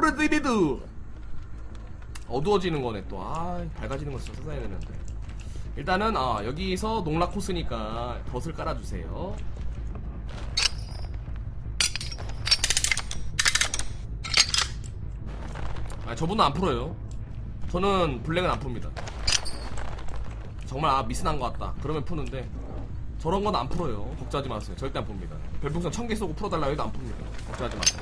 프레디드. 어두워지는 거네 또. 아, 밝아지는 거 진짜 써야 되는데. 일단은 여기서 농락 코스니까 덫을 깔아주세요. 저분은 안 풀어요. 저는 블랙은 안 풉니다. 정말 미스난 것 같다 그러면 푸는데, 저런 건 안 풀어요. 걱정하지 마세요. 절대 안 풉니다. 별풍선 1000개 쏘고 풀어달라고 해도 안 풉니다. 걱정하지 마세요.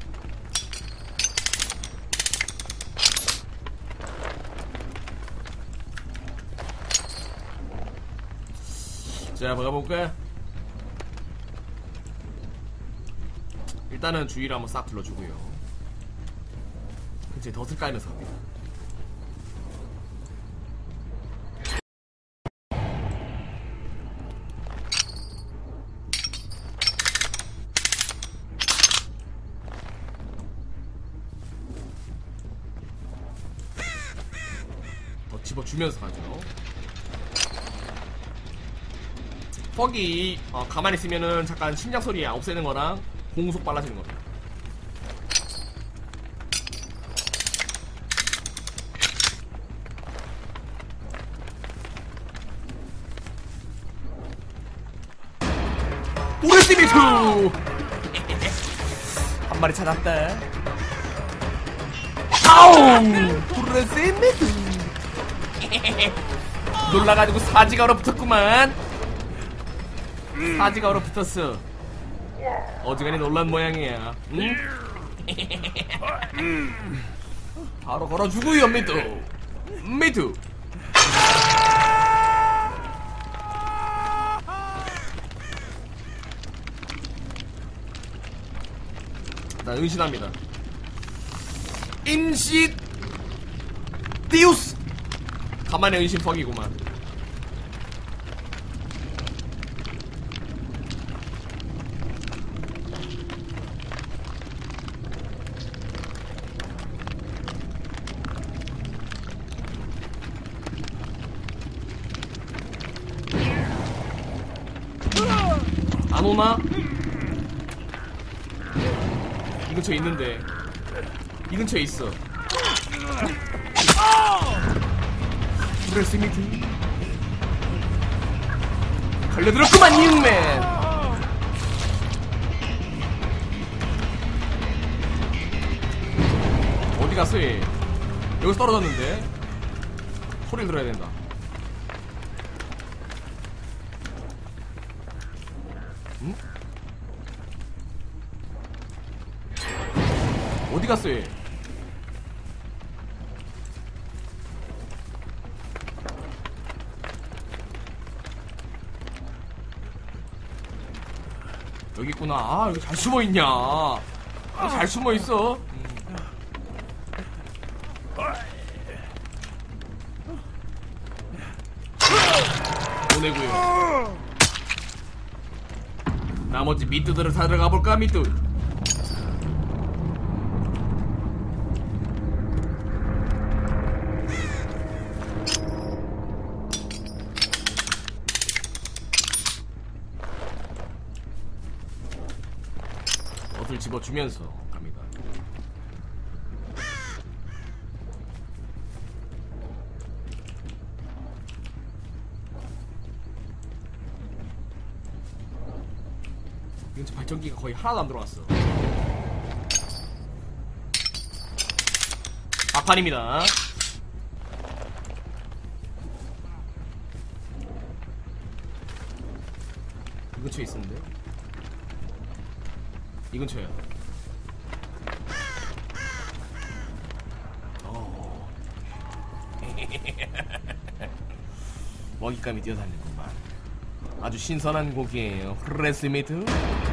자, bak아볼까? 일단은 주위를 한번 싹 둘러주고요. 이제 덫을 깔면서 갑니다. 덫 집어주면서 가죠. 퍽이 가만히 있으면은 잠깐 심장 소리 없애는 거랑 공속 빨라지는 겁니다. 오레스미투 한 마리 찾았다. 아우, 오레스미투 놀라가지고 사지가 얼어붙었구만. 사지가 얼어붙었어. 어지간히 놀란 모양이야. 응? 바로 걸어주고요. 미투. 나 은신합니다. 임시 디우스. 가만히 은신 퍽이구만. 안 오나? 이 근처에 있는데. 이 근처에 있어. 브레스미트 걸려들었구만 이응맨. 어디 갔어 얘? 여기서 떨어졌는데. 소리를 들어야 된다. 응? 어디 갔어 얘? 여기 있구나. 아, 여기 잘 숨어있냐. 잘 숨어있어. 보내고요. 나머지 미뚜들을 찾으러 가볼까. 미뚜. 덫을 집어주면서 갑니다. 이건 발전기가 거의 하나도 안 들어왔어. 막판입니다. 이 근처에 있었는데. 이 근처야. 먹잇감이 뛰어다니는구만. 아주 신선한 고기예요. 프레스미트.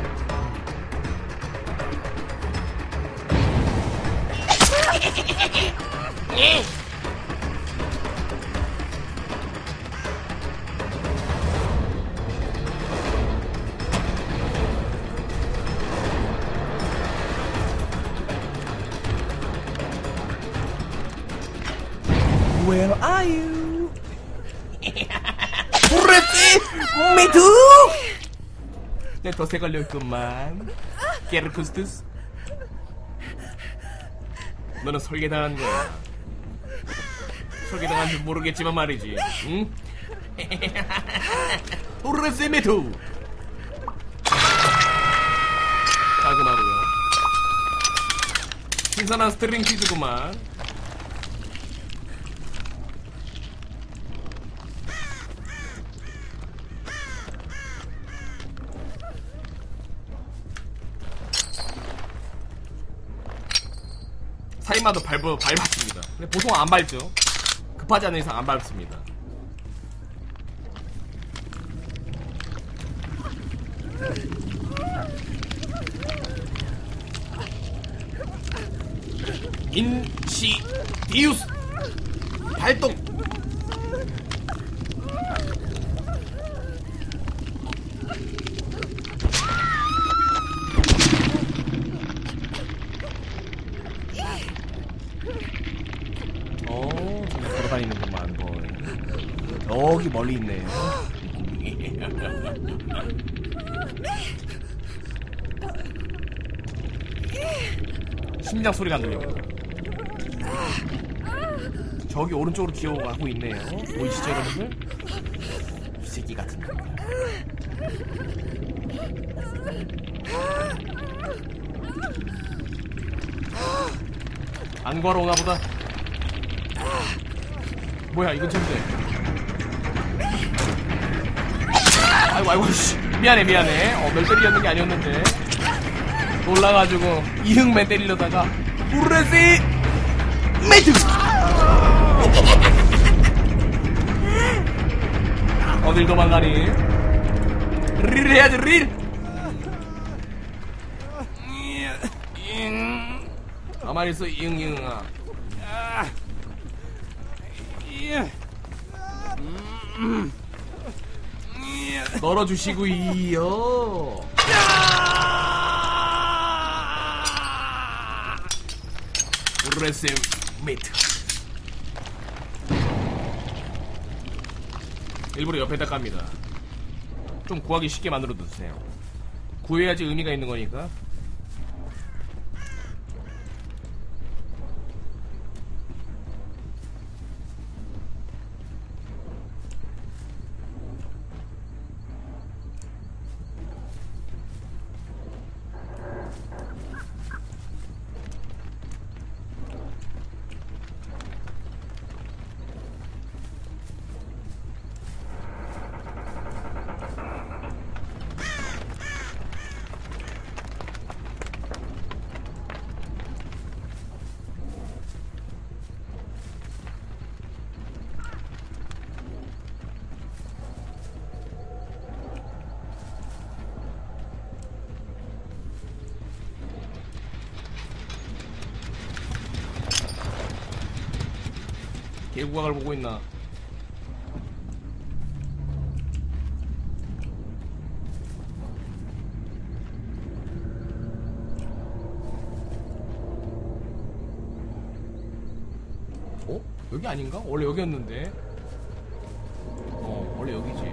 Where are you? 브레스 미투. 내 덫에 걸려있구만. 게르쿠스투스. 너는 설계당한 거야. 설계당한 줄 모르겠지만 말이지. 응? 오르레세메토 깔끔하고요. 신선한 스트링 퀴즈구만. 사이마도 밟았습니다. 근데 보통 안 밟죠. 급하지 않은 이상 안 밟습니다. 인시디우스 발동. 정말 걸어다니는구만. 저기 멀리 있네요. 심장 소리가 안 들립니다. 저기 오른쪽으로 기어가고 있네요. 보이시죠 여러분들? 이 새끼 같은 놈. 안 걸어오나 보다. 뭐야 이건 챈데. 아이고 씨. 미안해 널 때리려는 게 아니었는데 놀라가지고 이흥맨 때리려다가 우르레시 메이트. 어딜 도망가니? 릴 해야지 릴. 가만히 있어 이응이응아. 널어주시구이요. 우르레스 메이트. 일부러 옆에다 깝니다. 좀 구하기 쉽게 만들어 두세요. 구해야지 의미가 있는 거니까. 개구각을 보고 있나? 여기 아닌가? 원래 여기였는데. 원래 여기지.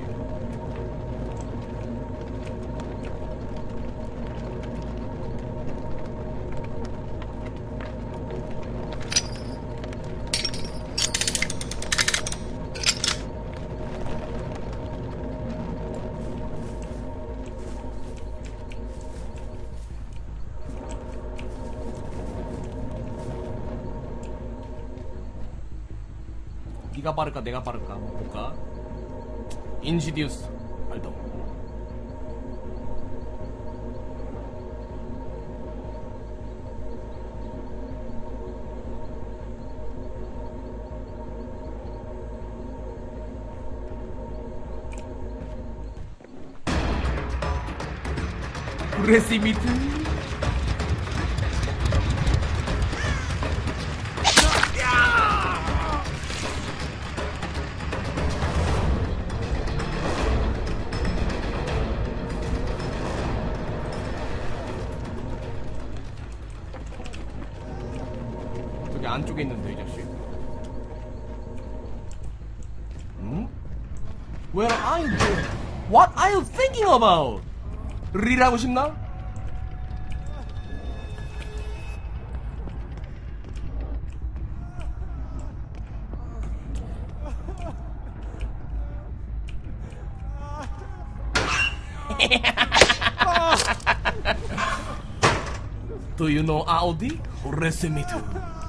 네가 빠를까 내가 빠를까 한번 볼까? 인시디우스 발동. 브레시미트. 안쪽에 있는데 이 자식. Where are you? What are you thinking about? 릴하고 싶나? Do you know Audi? Resemitu.